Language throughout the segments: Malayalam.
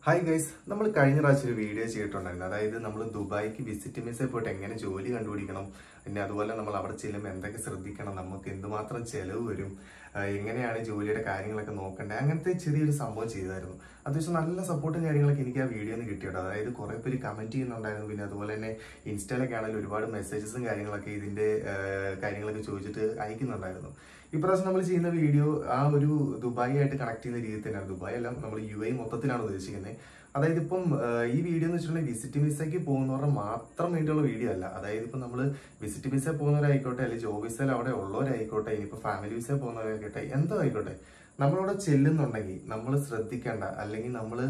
ഹായ് ഗൈസ്, നമ്മൾ കഴിഞ്ഞ പ്രാവശ്യം ഒരു വീഡിയോ ചെയ്തിട്ടുണ്ടായിരുന്നു. അതായത് നമ്മൾ ദുബായിക്ക് വിസിറ്റ് വിസയിൽ പോയിട്ട് എങ്ങനെ ജോലി കണ്ടുപിടിക്കണം, പിന്നെ അതുപോലെ നമ്മൾ അവിടെ ചെല്ലുമ്പോൾ എന്തൊക്കെ ശ്രദ്ധിക്കണം, നമുക്ക് എന്തുമാത്രം ചെലവ് വരും, എങ്ങനെയാണ് ജോലിയുടെ കാര്യങ്ങളൊക്കെ നോക്കേണ്ടത്, അങ്ങനത്തെ ചെറിയൊരു സംഭവം ചെയ്തായിരുന്നു. അത്യാവശ്യം നല്ല സപ്പോർട്ടും കാര്യങ്ങളൊക്കെ എനിക്ക് ആ വീഡിയോ നിന്ന് കിട്ടിയിട്ടോ. അതായത് കുറേ പേര് കമന്റ് ചെയ്യുന്നുണ്ടായിരുന്നു. പിന്നെ അതുപോലെ തന്നെ ഇൻസ്റ്റയിലൊക്കെ ആണെങ്കിലും ഒരുപാട് മെസ്സേജസും കാര്യങ്ങളൊക്കെ ഇതിന്റെ കാര്യങ്ങളൊക്കെ ചോദിച്ചിട്ട് അയക്കുന്നുണ്ടായിരുന്നു. ഇപ്രാവശ്യം നമ്മൾ ചെയ്യുന്ന വീഡിയോ ആ ഒരു ദുബായി ആയിട്ട് കണക്ട് ചെയ്യുന്ന രീതി തന്നെയാണ്. ദുബായ് അല്ല, നമ്മൾ UAE മൊത്തത്തിലാണ് ഉദ്ദേശിക്കുന്നത്. അതായത് ഇപ്പം ഈ വീഡിയോ എന്ന് വെച്ചിട്ടുണ്ടെങ്കിൽ വിസിറ്റ് വിസയ്ക്ക് പോകുന്നവരുടെ മാത്രം വേണ്ടിയുള്ള വീഡിയോ അല്ല. അതായത് ഇപ്പം നമ്മൾ വിസിറ്റ് വിസ പോകുന്നവരായിക്കോട്ടെ, അല്ലെങ്കിൽ ജോബ് വിസയിൽ അവിടെ ഉള്ളവരായിക്കോട്ടെ, ഇനിയിപ്പോൾ ഫാമിലി വിസ പോകുന്നവരായിക്കോട്ടെ, എന്തോ ആയിക്കോട്ടെ, നമ്മളവിടെ ചെല്ലുന്നുണ്ടെങ്കിൽ നമ്മൾ ശ്രദ്ധിക്കേണ്ട അല്ലെങ്കിൽ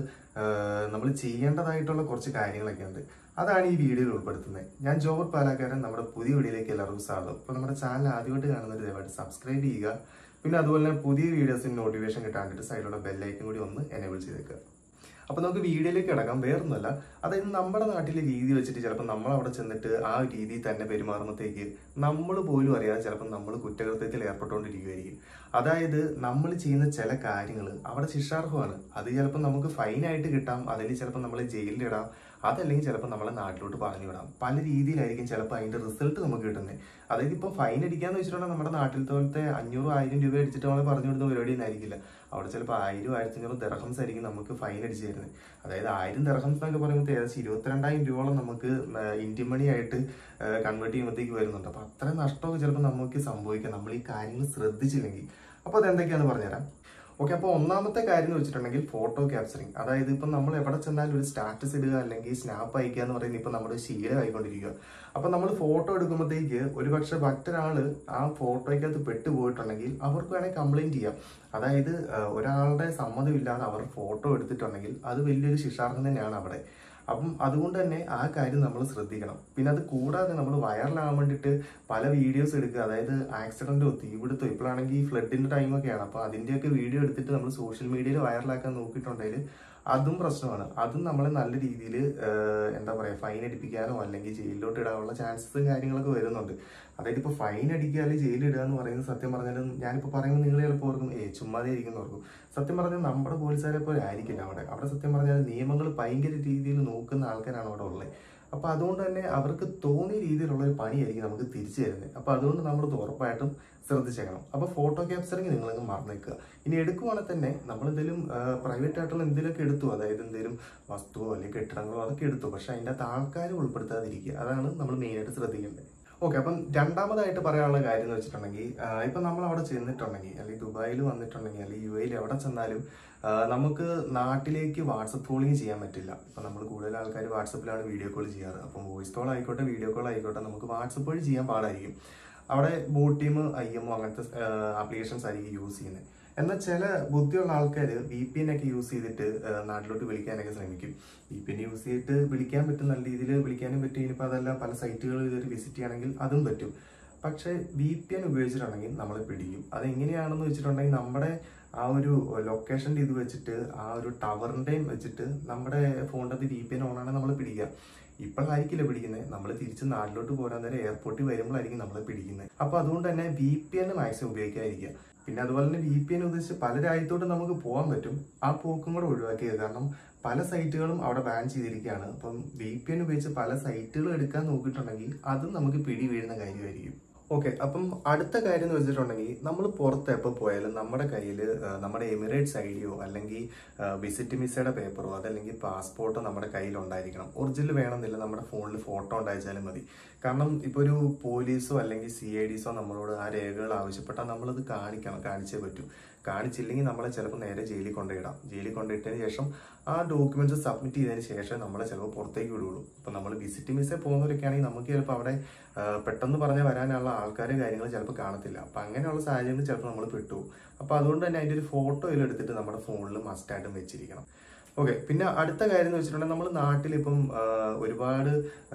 നമ്മൾ ചെയ്യേണ്ടതായിട്ടുള്ള കുറച്ച് കാര്യങ്ങളൊക്കെ ഉണ്ട്. അതാണ് ഈ വീഡിയോയിൽ ഉൾപ്പെടുത്തുന്നത്. ഞാൻ ജോബ് പാലാക്കാരൻ. നമ്മുടെ പുതിയ വീഡിയോയിലേക്ക് എല്ലാവർക്കും സ്വാഗതം. അപ്പോൾ നമ്മുടെ ചാനൽ ആദ്യമായിട്ട് കാണുന്നവർ ദയവായിട്ട് സബ്സ്ക്രൈബ് ചെയ്യുക. പിന്നെ അതുപോലെ തന്നെ പുതിയ വീഡിയോസിന് നോട്ടിഫിക്കേഷൻ കിട്ടാൻ വേണ്ടിയിട്ട് സൈഡിലുള്ള ബെല്ലൈക്കൻ കൂടി ഒന്ന് എനേബിൾ ചെയ്തേക്കുക. അപ്പൊ നമുക്ക് വീഡിയോയിലേക്ക് കിടക്കാം. വേറൊന്നുമല്ല, അതായത് നമ്മുടെ നാട്ടിലെ രീതി വെച്ചിട്ട് ചിലപ്പോൾ നമ്മൾ അവിടെ ചെന്നിട്ട് ആ രീതിയിൽ തന്നെ പെരുമാറുമ്പോഴത്തേക്ക് നമ്മൾ പോലും അറിയാതെ ചിലപ്പോൾ നമ്മൾ കുറ്റകൃത്യത്തിൽ ഏർപ്പെട്ടുകൊണ്ടിരിക്കുകയായിരിക്കും. അതായത് നമ്മൾ ചെയ്യുന്ന ചില കാര്യങ്ങൾ അവിടെ ശിക്ഷാർഹമാണ്. അത് ചിലപ്പോൾ നമുക്ക് ഫൈനായിട്ട് കിട്ടാം, അല്ലെങ്കിൽ ചിലപ്പോൾ നമ്മളെ ജയിലിലിടാം, അതല്ലെങ്കിൽ ചിലപ്പോൾ നമ്മളെ നാട്ടിലോട്ട് പറഞ്ഞു വിടാം. പല രീതിയിലായിരിക്കും ചിലപ്പോൾ അതിന്റെ റിസൾട്ട് നമുക്ക് കിട്ടുന്നത്. അതായത് ഇപ്പം ഫൈൻ അടിക്കാന്ന് വെച്ചിട്ടുണ്ടെങ്കിൽ നമ്മുടെ നാട്ടിലത്തെ പോലത്തെ 500-1000 രൂപ അടിച്ചിട്ട് നമ്മളെ പറഞ്ഞു വിടുന്ന പരിപാടിയൊന്നും ആയിരിക്കില്ല. അവിടെ ചിലപ്പോൾ 1000-1500 ദിർഹംസ് ആയിരിക്കും നമുക്ക് ഫൈൻ അടിച്ചു തരുന്നത്. അതായത് 1000 ദിർഹംസ് എന്നൊക്കെ പറയുമ്പോൾ ഏകദേശം 22,000 രൂപയോളം നമുക്ക് ഇന്ത്യൻ മണി ആയിട്ട് കൺവേർട്ട് ചെയ്യുമ്പോഴത്തേക്ക് വരുന്നുണ്ട്. അപ്പൊ അത്രയും നഷ്ടമൊക്കെ ചിലപ്പോൾ നമുക്ക് സംഭവിക്കാം നമ്മൾ ഈ കാര്യങ്ങൾ ശ്രദ്ധിച്ചില്ലെങ്കിൽ. അപ്പോൾ അതെന്തൊക്കെയാണെന്ന് പറഞ്ഞുതരാം. ഓക്കെ, അപ്പോൾ ഒന്നാമത്തെ കാര്യം എന്ന് വെച്ചിട്ടുണ്ടെങ്കിൽ ഫോട്ടോ ക്യാപ്ചറിങ്. അതായത് ഇപ്പം നമ്മൾ എവിടെ ചെന്നാലും ഒരു സ്റ്റാറ്റസ് ഇടുക അല്ലെങ്കിൽ സ്നാപ്പ് അയക്കുക എന്ന് പറയുന്നത് ഇപ്പം നമ്മുടെ ശീലമായിക്കൊണ്ടിരിക്കുക. അപ്പം നമ്മൾ ഫോട്ടോ എടുക്കുമ്പോഴത്തേക്ക് ഒരുപക്ഷെ മറ്റൊരാൾ ആ ഫോട്ടോയ്ക്കകത്ത് പെട്ടുപോയിട്ടുണ്ടെങ്കിൽ അവർക്ക് വേണമെങ്കിൽ കംപ്ലൈന്റ് ചെയ്യാം. അതായത് ഒരാളുടെ സമ്മതമില്ലാതെ അവർ ഫോട്ടോ എടുത്തിട്ടുണ്ടെങ്കിൽ അത് വലിയൊരു ശിക്ഷാർഹം തന്നെയാണ് അവിടെ. അപ്പം അതുകൊണ്ട് തന്നെ ആ കാര്യം നമ്മൾ ശ്രദ്ധിക്കണം. പിന്നെ അത് കൂടാതെ നമ്മൾ വൈറലാകാൻ വേണ്ടിയിട്ട് പല വീഡിയോസ് എടുക്കുക. അതായത് ആക്സിഡന്റോ തീപിടുത്തോ, ഇപ്പോഴാണെങ്കിൽ ഈ ഫ്ലഡിന്റെ ടൈമൊക്കെയാണ്. അപ്പോൾ അതിന്റെയൊക്കെ വീഡിയോ എടുത്തിട്ട് നമ്മൾ സോഷ്യൽ മീഡിയയിൽ വൈറലാക്കാൻ നോക്കിയിട്ടുണ്ടെങ്കിൽ അതും പ്രശ്നമാണ്. അതും നമ്മളെ നല്ല രീതിയിൽ എന്താ പറയുക, ഫൈൻ അടിപ്പിക്കാനോ അല്ലെങ്കിൽ ജയിലിലോട്ട് ഇടാനുള്ള ചാൻസസും കാര്യങ്ങളൊക്കെ വരുന്നുണ്ട്. അതായത് ഇപ്പോൾ ഫൈൻ അടിക്കുക അല്ലെങ്കിൽ ജയിലിടുക എന്ന് പറയുന്നത് സത്യം പറഞ്ഞാൽ ഞാനിപ്പോൾ പറയുമ്പോൾ നിങ്ങൾ ചിലപ്പോൾ ഓർക്കും ചുമ്മാതെ ഇരിക്കുന്നവർക്കും. സത്യം പറഞ്ഞാൽ നമ്മുടെ പോലീസുകാരെ പോലെ ആയിരിക്കില്ല അവിടെ സത്യം പറഞ്ഞാൽ നിയമങ്ങൾ ഭയങ്കര രീതിയിൽ നോക്കുന്ന ആൾക്കാരാണ് അവിടെ ഉള്ളത്. അപ്പൊ അതുകൊണ്ട് തന്നെ അവർക്ക് തോന്നിയ രീതിയിലുള്ള ഒരു പണിയായിരിക്കും നമുക്ക് തിരിച്ചു തരുന്നത്. അപ്പൊ അതുകൊണ്ട് നമ്മളത് ഉറപ്പായിട്ടും ശ്രദ്ധിച്ചേക്കണം. അപ്പൊ ഫോട്ടോ ക്യാപ്ചറിങ് നിങ്ങളങ്ങ് മറന്നേക്കുക. ഇനി എടുക്കുവാണെങ്കിൽ തന്നെ നമ്മൾ എന്തെങ്കിലും പ്രൈവറ്റ് ആയിട്ടുള്ള എന്തെങ്കിലുമൊക്കെ എടുത്തു, അതായത് എന്തെങ്കിലും വസ്തുവോ അല്ലെങ്കിൽ കെട്ടിടങ്ങളോ അതൊക്കെ എടുത്തു, പക്ഷെ അതിൻ്റെ അകത്ത് ആൾക്കാരെ ഉൾപ്പെടുത്താതിരിക്കുക. അതാണ് നമ്മൾ മെയിനായിട്ട് ശ്രദ്ധിക്കേണ്ടത്. ഓക്കെ, അപ്പം രണ്ടാമതായിട്ട് പറയാനുള്ള കാര്യം എന്ന് വെച്ചിട്ടുണ്ടെങ്കിൽ ഇപ്പം നമ്മൾ അവിടെ ചെന്നിട്ടുണ്ടെങ്കിൽ അല്ലെങ്കിൽ ദുബായിൽ വന്നിട്ടുണ്ടെങ്കിൽ അല്ലെങ്കിൽ UAE എവിടെ ചെന്നാലും നമുക്ക് നാട്ടിലേക്ക് വാട്സപ്പ് കോളിങ് ചെയ്യാൻ പറ്റില്ല. ഇപ്പം നമ്മൾ കൂടുതൽ ആൾക്കാർ വാട്സപ്പിലാണ് വീഡിയോ കോൾ ചെയ്യാറ്. അപ്പം വോയിസ് കോൾ ആയിക്കോട്ടെ വീഡിയോ കോൾ ആയിക്കോട്ടെ നമുക്ക് വാട്സപ്പ് വഴി ചെയ്യാൻ പാടായിരിക്കും. അവിടെ ബോട്ടീം IMO അങ്ങനത്തെ ആപ്ലിക്കേഷൻസ് ആയിരിക്കും യൂസ് ചെയ്യുന്നത്. എന്നാൽ ചില ബുദ്ധിയുള്ള ആൾക്കാർ VPN ഒക്കെ യൂസ് ചെയ്തിട്ട് നാട്ടിലോട്ട് വിളിക്കാനൊക്കെ ശ്രമിക്കും. VPN യൂസ് ചെയ്തിട്ട് വിളിക്കാൻ പറ്റും, നല്ല രീതിയിൽ വിളിക്കാനും പറ്റും. ഇനിയിപ്പോൾ അതല്ല പല സൈറ്റുകൾ കയറി വിസിറ്റ് ചെയ്യണമെങ്കിൽ അതും പറ്റും. പക്ഷേ VPN ഉപയോഗിച്ചിട്ടുണ്ടെങ്കിൽ നമ്മളെ പിടിക്കും. അതെങ്ങനെയാണെന്ന് വെച്ചിട്ടുണ്ടെങ്കിൽ നമ്മുടെ ആ ഒരു ലൊക്കേഷൻ്റെ ഇത് വെച്ചിട്ട് ആ ഒരു ടവറിൻ്റെയും വെച്ചിട്ട് നമ്മുടെ ഫോണിൻ്റെ അത് VPN ഓണാണെങ്കിൽ നമ്മളെ പിടിക്കുക. ഇപ്പോഴായിരിക്കില്ല പിടിക്കുന്നത്, നമ്മൾ തിരിച്ച് നാട്ടിലോട്ട് പോരാൻ നേരം എയർപോർട്ടിൽ വരുമ്പോഴായിരിക്കും നമ്മളെ പിടിക്കുന്നത്. അപ്പോൾ അതുകൊണ്ട് തന്നെ VPN മാക്സിമം ഉപയോഗിക്കാതിരിക്കുക. പിന്നെ അതുപോലെ തന്നെ VPN ഉദ്ദേശിച്ച് പല രാജ്യത്തോട്ടും നമുക്ക് പോകാൻ പറ്റും. ആ പോക്കും കൂടെ ഒഴിവാക്കിയത്, കാരണം പല സൈറ്റുകളും അവിടെ ബാൻ ചെയ്തിരിക്കുകയാണ്. അപ്പം VPN ഉപയോഗിച്ച് പല സൈറ്റുകൾ എടുക്കാൻ നോക്കിയിട്ടുണ്ടെങ്കിൽ അതും നമുക്ക് പിടി വീഴുന്ന കാര്യമായിരിക്കും. ഓക്കെ, അപ്പം അടുത്ത കാര്യം എന്ന് വെച്ചിട്ടുണ്ടെങ്കിൽ നമ്മൾ പുറത്ത് എപ്പോൾ പോയാലും നമ്മുടെ കയ്യിൽ നമ്മുടെ എമിറേറ്റ്സ് ഐഡിയോ അല്ലെങ്കിൽ വിസിറ്റ് വിസയുടെ പേപ്പറോ അതല്ലെങ്കിൽ പാസ്പോർട്ടോ നമ്മുടെ കയ്യിൽ ഉണ്ടായിരിക്കണം. ഒറിജിനൽ വേണമെന്നില്ല, നമ്മുടെ ഫോണിൽ ഫോട്ടോ ഉണ്ടായിച്ചാലും മതി. കാരണം ഇപ്പോൾ ഒരു പോലീസോ അല്ലെങ്കിൽ CIDസോ നമ്മളോട് ആ രേഖകൾ ആവശ്യപ്പെട്ടാൽ നമ്മളത് കാണിച്ചേ പറ്റൂ. കാണിച്ചില്ലെങ്കിൽ നമ്മളെ ചിലപ്പോൾ നേരെ ജയിലിൽ കൊണ്ടുപോയിടാം. ജയിലിൽ കൊണ്ടുപോയിട്ടതിന് ശേഷം ആ ഡോക്യുമെന്റ്സ് സബ്മിറ്റ് ചെയ്തതിന് ശേഷം നമ്മളെ ചിലപ്പോൾ പുറത്തേക്ക് വിടുള്ളൂ. ഇപ്പം നമ്മൾ വിസിറ്റ് വിസ പോകുന്നവരൊക്കെ ആണെങ്കിൽ നമുക്ക് ചിലപ്പോൾ അവിടെ പെട്ടെന്ന് പറഞ്ഞാൽ വരാനുള്ള ആൾക്കാരും കാര്യങ്ങൾ ചിലപ്പോൾ കാണത്തില്ല. അപ്പം അങ്ങനെയുള്ള സാഹചര്യത്തിൽ ചിലപ്പോൾ നമ്മൾ പെട്ടുപോകും. അപ്പോൾ അതുകൊണ്ട് തന്നെ അതിൻ്റെ ഒരു ഫോട്ടോയിൽ എടുത്തിട്ട് നമ്മുടെ ഫോണിൽ മസ്റ്റായിട്ടും വെച്ചിരിക്കണം. ഓക്കെ, പിന്നെ അടുത്ത കാര്യം എന്ന് വെച്ചിട്ടുണ്ടെങ്കിൽ നമ്മൾ നാട്ടിലിപ്പം ഒരുപാട്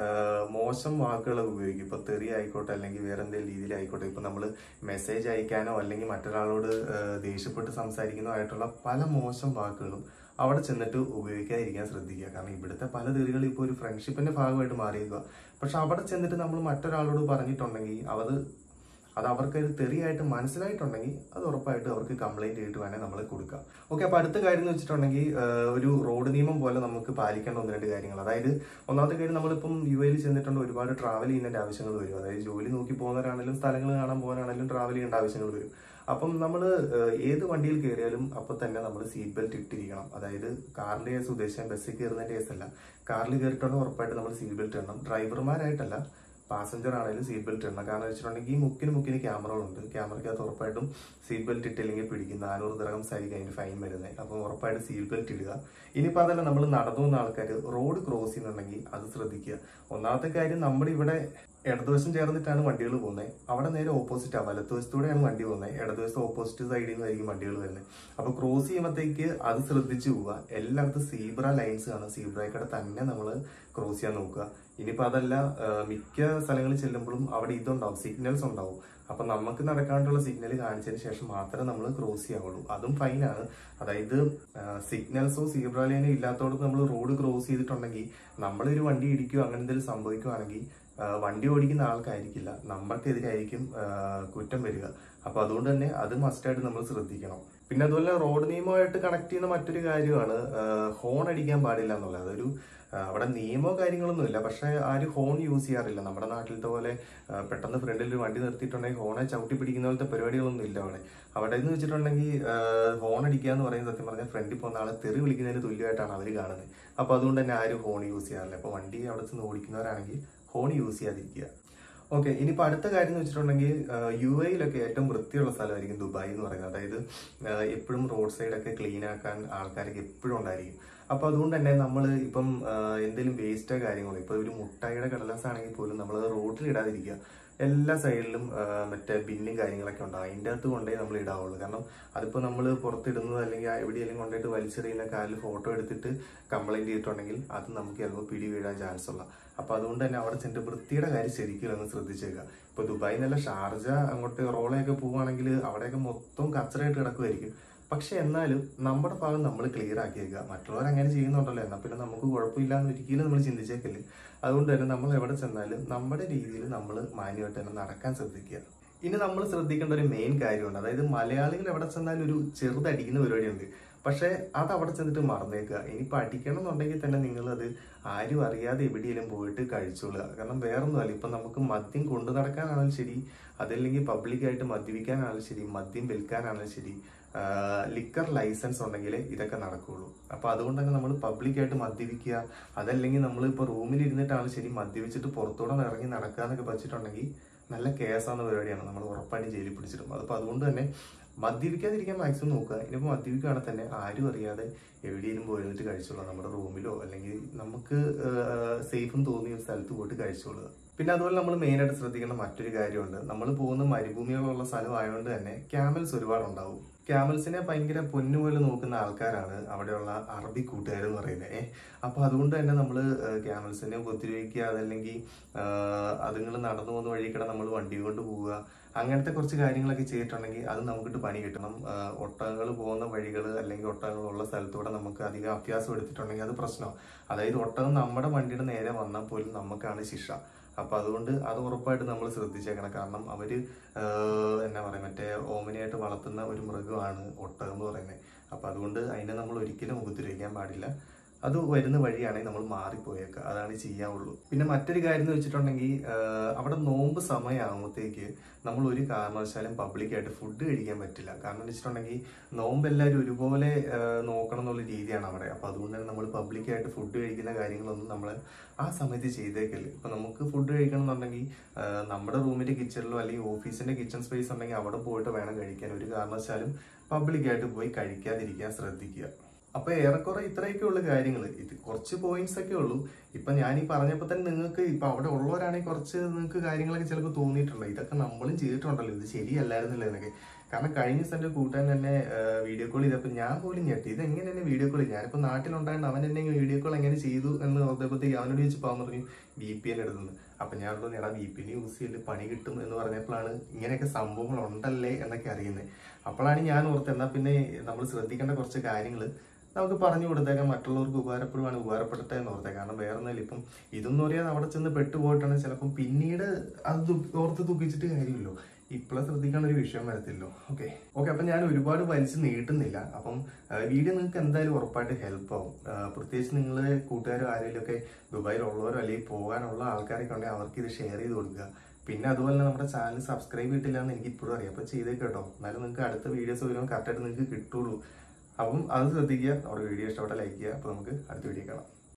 മോശം വാക്കുകളൊക്കെ ഉപയോഗിക്കും. ഇപ്പോൾ തെറി ആയിക്കോട്ടെ അല്ലെങ്കിൽ വേറെ എന്തെങ്കിലും രീതിയിലായിക്കോട്ടെ. ഇപ്പം നമ്മൾ മെസ്സേജ് അയക്കാനോ അല്ലെങ്കിൽ മറ്റൊരാളോട് ദേഷ്യപ്പെട്ട് സംസാരിക്കുന്നോ ആയിട്ടുള്ള പല മോശം വാക്കുകളും അവിടെ ചെന്നിട്ട് ഉപയോഗിക്കാതിരിക്കാൻ ശ്രദ്ധിക്കുക. കാരണം ഇവിടുത്തെ പല തെറികൾ ഇപ്പോൾ ഒരു ഫ്രണ്ട്ഷിപ്പിന്റെ ഭാഗമായിട്ട് മാറിയിരിക്കുക. പക്ഷെ അവിടെ ചെന്നിട്ട് നമ്മൾ മറ്റൊരാളോട് പറഞ്ഞിട്ടുണ്ടെങ്കിൽ അത് അവർക്കൊരു തെറിയായിട്ട് മനസ്സിലായിട്ടുണ്ടെങ്കിൽ അത് ഉറപ്പായിട്ടും അവർക്ക് കംപ്ലൈന്റ് ചെയ്തിട്ട് വേണേൽ നമ്മൾ കൊടുക്കാം. ഓക്കെ, അപ്പൊ അടുത്ത കാര്യം എന്ന് വെച്ചിട്ടുണ്ടെങ്കിൽ ഒരു റോഡ് നിയമം പോലെ നമുക്ക് പാലിക്കേണ്ട 1-2 കാര്യങ്ങൾ. അതായത് ഒന്നാമത്തെ കാര്യം, നമ്മളിപ്പം UAE ചെന്നിട്ടുണ്ട്, ഒരുപാട് ട്രാവൽ ചെയ്യുന്നതിന്റെ ആവശ്യങ്ങൾ വരും. അതായത് ജോലി നോക്കി പോകുന്നവരാണെങ്കിലും സ്ഥലങ്ങൾ കാണാൻ പോകാനാണെങ്കിലും ട്രാവൽ ചെയ്യേണ്ട ആവശ്യങ്ങൾ വരും. അപ്പം നമ്മൾ ഏത് വണ്ടിയിൽ കയറിയാലും അപ്പം തന്നെ നമ്മൾ സീറ്റ് ബെൽറ്റ് ഇട്ടിരിക്കണം. അതായത് കാറിന്റെ കേസ് ഉദ്ദേശിച്ചാൽ ബസ്സിൽ കയറുന്നതിന്റെ കേസല്ല. കാറിൽ കയറിയിട്ടുണ്ടെങ്കിൽ ഉറപ്പായിട്ട് നമ്മൾ സീറ്റ് ബെൽറ്റ് ഇടണം. ഡ്രൈവർമാരായിട്ടല്ല, പാസഞ്ചർ ആണെങ്കിലും സീറ്റ് ബെൽറ്റ് ഇടണം. കാരണം വെച്ചിട്ടുണ്ടെങ്കിൽ ഈ മുക്കിന് ക്യാമറകളുണ്ട്. ക്യാമറയ്ക്കകത്ത് ഉറപ്പായിട്ടും സീറ്റ് ബെൽറ്റ് ഇട്ടില്ലെങ്കിൽ പിടിക്കും. 400 ദിർഹംസ് ആയിരിക്കും അതിന് ഫൈൻ വരുന്നത്. അപ്പം ഉറപ്പായിട്ട് സീറ്റ് ബെൽറ്റ് ഇടുക. ഇനിയിപ്പോൾ അതല്ല, നമ്മൾ നടന്നു പോകുന്ന ആൾക്കാർ റോഡ് ക്രോസ് ചെയ്യുന്നുണ്ടെങ്കിൽ അത് ശ്രദ്ധിക്കുക. ഒന്നാമത്തെ കാര്യം, നമ്മുടെ ഇവിടെ ഇടതുവശം ചേർന്നിട്ടാണ് വണ്ടികൾ പോകുന്നത്. അവിടെ നേരെ ഓപ്പോസിറ്റാണ്, വലത്തുവശത്തൂടെയാണ് വണ്ടി പോകുന്നത്. ഇടതുവശത്ത് ഓപ്പോസിറ്റ് സൈഡിൽ നിന്നായിരിക്കും വണ്ടികൾ വരുന്നത്. അപ്പോൾ ക്രോസ് ചെയ്യുമ്പോഴത്തേക്ക് അത് ശ്രദ്ധിച്ചു പോവുക. എല്ലായിടത്തും സീബ്ര ലൈൻസ് കാണും. സീബ്രയ്ക്കടെ തന്നെ നമ്മൾ ക്രോസ് ചെയ്യാൻ നോക്കുക. ഇനിയിപ്പോൾ അതല്ല, മിക്ക സ്ഥലങ്ങളിൽ ചെല്ലുമ്പോഴും അവിടെ ഇതുണ്ടാവും, സിഗ്നൽസ് ഉണ്ടാവും. അപ്പൊ നമുക്ക് നടക്കാനുള്ള സിഗ്നൽ കാണിച്ചതിന് ശേഷം മാത്രമേ നമ്മൾ ക്രോസ് ചെയ്യാവുള്ളൂ. അതും ഫൈനാണ്. അതായത് സിഗ്നൽസോ സീബ്ര ലൈനോ ഇല്ലാത്തടത്ത് നമ്മൾ റോഡ് ക്രോസ് ചെയ്തിട്ടുണ്ടെങ്കിൽ നമ്മളൊരു വണ്ടി ഇടിക്കുകയോ അങ്ങനെ എന്തെങ്കിലും സംഭവിക്കുകയാണെങ്കിൽ വണ്ടി ഓടിക്കുന്ന ആൾക്കായിരിക്കില്ല, നമ്മൾക്കെതിരായിരിക്കും കുറ്റം വരിക. അപ്പൊ അതുകൊണ്ട് തന്നെ അത് മസ്റ്റായിട്ട് നമ്മൾ ശ്രദ്ധിക്കണം. പിന്നെ അതുപോലെ റോഡ് നിയമമായിട്ട് കണക്ട് ചെയ്യുന്ന മറ്റൊരു കാര്യമാണ് ഹോൺ അടിക്കാൻ പാടില്ല എന്നുള്ളത്. അതൊരു അവിടെ നിയമോ കാര്യങ്ങളൊന്നും ഇല്ല, പക്ഷെ ആരും ഹോൺ യൂസ് ചെയ്യാറില്ല. നമ്മുടെ നാട്ടിലത്തെ പോലെ പെട്ടെന്ന് ഫ്രണ്ടിൽ ഒരു വണ്ടി നിർത്തിയിട്ടുണ്ടെങ്കിൽ ഹോണെ ചവിട്ടി പിടിക്കുന്ന പോലത്തെ പരിപാടികളൊന്നും ഇല്ല അവിടെ. അവിടെ എന്ന് വെച്ചിട്ടുണ്ടെങ്കിൽ ഹോൺ അടിക്കുക എന്ന് പറയുന്നത് സത്യം പറഞ്ഞാൽ ഫ്രണ്ടിൽ പോകുന്ന ആളെ തെറി വിളിക്കുന്നതിന് തുല്യമായിട്ടാണ് അവർ കാണുന്നത്. അപ്പൊ അതുകൊണ്ട് തന്നെ ആരും ഹോൺ യൂസ് ചെയ്യാറില്ല. അപ്പൊ വണ്ടി അവിടെ നിന്ന് ഓടിക്കുന്നവരാണെങ്കിൽ ഹോൺ യൂസ് ചെയ്യാതിരിക്കുക. ഓക്കെ, ഇനിയിപ്പോൾ അടുത്ത കാര്യം എന്ന് വെച്ചിട്ടുണ്ടെങ്കിൽ UAE-ലൊക്കെ ഏറ്റവും വൃത്തിയുള്ള സ്ഥലമായിരിക്കും ദുബായ് എന്ന് പറയുന്നത്. അതായത് എപ്പോഴും റോഡ് സൈഡൊക്കെ ക്ലീൻ ആക്കാൻ ആൾക്കാരൊക്കെ എപ്പോഴും ഉണ്ടായിരിക്കും. അപ്പൊ അതുകൊണ്ട് തന്നെ നമ്മൾ ഇപ്പം എന്തെങ്കിലും വേസ്റ്റോ കാര്യങ്ങളോ, ഇപ്പൊ ഒരു മുട്ടായിയുടെ കടലാസ് ആണെങ്കിൽ പോലും നമ്മൾ റോഡിൽ ഇടാതിരിക്കുക. എല്ലാ സൈഡിലും മറ്റേ ബിന്നും കാര്യങ്ങളൊക്കെ ഉണ്ടാവും. അതിൻ്റെ അകത്ത് കൊണ്ടേ നമ്മൾ ഇടാവുള്ളൂ. കാരണം അതിപ്പോൾ നമ്മൾ പുറത്തിടുന്നത് അല്ലെങ്കിൽ എവിടെയെങ്കിലും കൊണ്ടുപോയിട്ട് വലിച്ചെറിയുന്ന കാലിൽ ഫോട്ടോ എടുത്തിട്ട് കംപ്ലൈന്റ് ചെയ്തിട്ടുണ്ടെങ്കിൽ അത് നമുക്ക് ചിലപ്പോൾ പിടി വീഴാൻ ചാൻസ് ഉള്ള. അപ്പൊ അതുകൊണ്ട് തന്നെ അവിടെ ചെന്നിട്ട് വൃത്തിയുടെ കാര്യം ശരിക്കും ഒന്ന് ശ്രദ്ധിച്ചേക്കുക. ഇപ്പൊ ദുബായ് നല്ല ഷാർജ അങ്ങോട്ട് റോളയൊക്കെ പോവുകയാണെങ്കിൽ അവിടെയൊക്കെ മൊത്തം കച്ചറായിട്ട് കിടക്കുമായിരിക്കും. പക്ഷെ എന്നാലും നമ്മുടെ ഭാഗം നമ്മൾ ക്ലിയർ ആക്കിയേക്കുക. മറ്റുള്ളവർ അങ്ങനെ ചെയ്യുന്നുണ്ടല്ലോ, എന്നാൽ പിന്നെ നമുക്ക് കുഴപ്പമില്ല എന്ന് ഒരിക്കലും നമ്മൾ ചിന്തിച്ചേക്കില്ല. അതുകൊണ്ട് തന്നെ നമ്മൾ എവിടെ ചെന്നാലും നമ്മുടെ രീതിയിൽ നമ്മൾ മാന്യമായിട്ട് തന്നെ നടക്കാൻ ശ്രദ്ധിക്കുക. ഇനി നമ്മൾ ശ്രദ്ധിക്കേണ്ട ഒരു മെയിൻ കാര്യമുണ്ട്. അതായത് മലയാളികൾ എവിടെ ചെന്നാലും ഒരു ചെറുതടിക്കുന്ന പരിപാടിയുണ്ട്. പക്ഷെ അത് അവിടെ ചെന്നിട്ട് മറന്നേക്കുക. ഇനിയിപ്പോൾ അടിക്കണം എന്നുണ്ടെങ്കിൽ തന്നെ നിങ്ങളത് ആരും അറിയാതെ എവിടെയെങ്കിലും പോയിട്ട് കഴിച്ചോളുക. കാരണം വേറൊന്നുമല്ല, ഇപ്പം നമുക്ക് മദ്യം കൊണ്ടു നടക്കാനാണെങ്കിലും ശരി, അതല്ലെങ്കിൽ പബ്ലിക്കായിട്ട് മദ്യപിക്കാനാണെങ്കിലും ശരി, മദ്യം വിൽക്കാനാണെങ്കിലും ശരി, ലിക്കർ ലൈസൻസ് ഉണ്ടെങ്കിൽ ഇതൊക്കെ നടക്കുകയുള്ളൂ. അപ്പൊ അതുകൊണ്ട് തന്നെ നമ്മൾ പബ്ലിക്കായിട്ട് മദ്യപിക്കുക, അതല്ലെങ്കിൽ നമ്മൾ ഇപ്പോൾ റൂമിൽ ഇരുന്നിട്ടാണ് ശരി മദ്യപിച്ചിട്ട് പുറത്തോടെ ഇറങ്ങി നടക്കുക എന്നൊക്കെ വെച്ചിട്ടുണ്ടെങ്കിൽ നല്ല കേസാവുന്ന പരിപാടിയാണ്. നമ്മൾ ഉറപ്പായിട്ട് ജയിലിൽ പിടിച്ചിടും. അപ്പോൾ അതുകൊണ്ട് തന്നെ മദ്യപിക്കാതിരിക്കാൻ മാക്സിമം നോക്കുക. ഇനിയിപ്പോൾ മദ്യപിക്കുകയാണെങ്കിൽ തന്നെ ആരും അറിയാതെ എവിടെയെങ്കിലും പോയിട്ട് കഴിച്ചോളൂ. നമ്മുടെ റൂമിലോ അല്ലെങ്കിൽ നമുക്ക് സേഫും തോന്നിയ ഒരു സ്ഥലത്ത് പോയിട്ട് കഴിച്ചോളുക. പിന്നെ അതുപോലെ നമ്മൾ മെയിനായിട്ട് ശ്രദ്ധിക്കേണ്ട മറ്റൊരു കാര്യമുണ്ട്. നമ്മൾ പോകുന്ന മരുഭൂമികളുള്ള സ്ഥലമായതുകൊണ്ട് തന്നെ ക്യാമൽസ് ഒരുപാടുണ്ടാവും. ക്യാമൽസിനെ ഭയങ്കര പൊന്നുപോലെ നോക്കുന്ന ആൾക്കാരാണ് അവിടെയുള്ള അറബി കൂട്ടുകാരെന്ന് പറയുന്നത്. അപ്പൊ അതുകൊണ്ട് തന്നെ നമ്മൾ ക്യാമൽസിനെ ഉപദ്രവിക്കുക, അതല്ലെങ്കിൽ അതുങ്ങൾ നടന്നു പോകുന്ന വഴിക്കിടെ നമ്മൾ വണ്ടി കൊണ്ട് പോവുക, അങ്ങനത്തെ കുറച്ച് കാര്യങ്ങളൊക്കെ ചെയ്തിട്ടുണ്ടെങ്കിൽ അത് നമുക്കിട്ട് പണി കിട്ടണം. ഒട്ടകങ്ങൾ പോകുന്ന വഴികൾ അല്ലെങ്കിൽ ഒട്ടകങ്ങളുള്ള സ്ഥലത്തൂടെ നമുക്ക് അധികം അഭ്യാസം എടുത്തിട്ടുണ്ടെങ്കിൽ അത് പ്രശ്നമാണ്. അതായത് ഒട്ടകം നമ്മുടെ വണ്ടിയുടെ നേരെ വന്നാൽ പോലും നമുക്കാണ് ശിക്ഷ. അപ്പൊ അതുകൊണ്ട് അത് ഉറപ്പായിട്ട് നമ്മൾ ശ്രദ്ധിച്ചേക്കണം. കാരണം അവര് എന്നാ പറയാ, മറ്റേ ഓമനയായിട്ട് വളർത്തുന്ന ഒരു മൃഗമാണ് ഒട്ടകം എന്ന് പറയുന്നത്. അപ്പൊ അതുകൊണ്ട് അതിനെ നമ്മൾ ഒരിക്കലും ഉപദ്രവിക്കാൻ പാടില്ല. അത് വരുന്ന വഴിയാണെങ്കിൽ നമ്മൾ മാറിപ്പോയേക്കുക, അതാണ് ചെയ്യാവുള്ളൂ. പിന്നെ മറ്റൊരു കാര്യം എന്ന് വെച്ചിട്ടുണ്ടെങ്കിൽ അവിടെ നോമ്പ് സമയമാകുമ്പോഴത്തേക്ക് നമ്മൾ ഒരു കാരണവശാലും പബ്ലിക്കായിട്ട് ഫുഡ് കഴിക്കാൻ പറ്റില്ല. കാരണം എന്ന് വെച്ചിട്ടുണ്ടെങ്കിൽ നോമ്പ് എല്ലാവരും ഒരുപോലെ നോക്കണം എന്നുള്ള രീതിയാണ് അവിടെ. അപ്പൊ അതുകൊണ്ട് തന്നെ നമ്മൾ പബ്ലിക്കായിട്ട് ഫുഡ് കഴിക്കുന്ന കാര്യങ്ങളൊന്നും നമ്മൾ ആ സമയത്ത് ചെയ്തേക്കല്. ഇപ്പൊ നമുക്ക് ഫുഡ് കഴിക്കണം എന്നുണ്ടെങ്കിൽ നമ്മുടെ റൂമിന്റെ കിച്ചണിലോ അല്ലെങ്കിൽ ഓഫീസിന്റെ കിച്ചൺ സ്പേസ് ഉണ്ടെങ്കിൽ അവിടെ പോയിട്ട് വേണം കഴിക്കാൻ. ഒരു കാരണവശാലും പബ്ലിക്കായിട്ട് പോയി കഴിക്കാതിരിക്കാൻ ശ്രദ്ധിക്കുക. അപ്പൊ ഏറെക്കുറെ ഇത്രയൊക്കെ ഉള്ള കാര്യങ്ങൾ. ഇത് കുറച്ച് പോയിന്റ്സ് ഒക്കെ ഉള്ളൂ. ഇപ്പൊ ഞാൻ ഈ പറഞ്ഞപ്പോ തന്നെ നിങ്ങൾക്ക് ഇപ്പൊ അവിടെ ഉള്ളവരാണെങ്കിൽ കുറച്ച് നിങ്ങൾക്ക് കാര്യങ്ങളൊക്കെ ചിലപ്പോൾ തോന്നിയിട്ടുണ്ടോ, ഇതൊക്കെ നമ്മളും ചെയ്തിട്ടുണ്ടല്ലോ, ഇത് ശരിയല്ലായിരുന്നില്ല എന്നൊക്കെ. കാരണം കഴിഞ്ഞ ദിവസം എന്റെ കൂട്ടാൻ തന്നെ വീഡിയോ കോൾ ചെയ്തപ്പോൾ ഞാൻ പോലും ഞെട്ടി, ഇത് എങ്ങനെ എന്നെ വീഡിയോ കോൾ ചെയ്യും. ഞാനിപ്പോൾ നാട്ടിലുണ്ടായിട്ട് അവൻ എന്നെ വീഡിയോ കോൾ എങ്ങനെ ചെയ്തു എന്ന് ഓർത്തപ്പോഴത്തേക്ക് അവനോട് ചോദിച്ചപ്പോൾ അവൻ പറഞ്ഞു VPN എടുക്കുന്നത്. അപ്പൊ ഞാൻ പറഞ്ഞു, എടാ VPN യൂസ് ചെയ്തിട്ട് പണി കിട്ടും എന്ന് പറഞ്ഞപ്പോഴാണ് ഇങ്ങനെയൊക്കെ സംഭവങ്ങൾ ഉണ്ടല്ലേ എന്നൊക്കെ അറിയുന്നത്. അപ്പോഴാണ് ഞാൻ ഓർത്തത് എന്നാൽ പിന്നെ നമ്മൾ ശ്രദ്ധിക്കേണ്ട കുറച്ച് കാര്യങ്ങൾ നമുക്ക് പറഞ്ഞു കൊടുത്തേക്കാം, മറ്റുള്ളവർക്ക് ഉപകാരപ്പെടുവാണ്, ഉപകാരപ്പെടട്ടെ എന്ന് ഓർത്തേ. കാരണം വേറെ ഒന്നുമില്ല, ഇപ്പം ഇതൊന്നും അറിയാതെ അവിടെ ചെന്ന് പെട്ടുപോയിട്ടാണ് ചിലപ്പം പിന്നീട് അത് ഓർത്ത് ദുഃഖിച്ചിട്ട് കാര്യമില്ലല്ലോ. ഇപ്പോഴും ശ്രദ്ധിക്കേണ്ട ഒരു വിഷയം വരത്തില്ലോ. ഓക്കെ, അപ്പം ഞാൻ ഒരുപാട് വലിച്ച് നീട്ടുന്നില്ല. അപ്പം വീഡിയോ നിങ്ങൾക്ക് എന്തായാലും ഉറപ്പായിട്ട് ഹെൽപ്പ് ആവും. പ്രത്യേകിച്ച് നിങ്ങൾ കൂട്ടുകാരോ ആരെങ്കിലും ഒക്കെ ദുബായിലുള്ളവരോ അല്ലെങ്കിൽ പോകാനുള്ള ആൾക്കാരൊക്കെ ഉണ്ടെങ്കിൽ അവർക്ക് ഇത് ഷെയർ ചെയ്ത് കൊടുക്കുക. പിന്നെ അതുപോലെ തന്നെ നമ്മുടെ ചാനൽ സബ്സ്ക്രൈബ് ചെയ്തിട്ടില്ല എന്ന് എനിക്ക് ഇപ്പോഴും അറിയാം. അപ്പോൾ ചെയ്തേക്ക് കേട്ടോ. എന്നാലും നിങ്ങൾക്ക് അടുത്ത വീഡിയോസ് വരുമ്പോൾ കറക്റ്റായിട്ട് നിങ്ങൾക്ക് കിട്ടുള്ളൂ. അപ്പം അത് ശ്രദ്ധിക്കുക. നമ്മുടെ വീഡിയോ ഇഷ്ടപ്പെട്ട ലൈക്ക് ചെയ്യുക. അപ്പോൾ നമുക്ക് അടുത്ത വീഡിയോ കാണാം.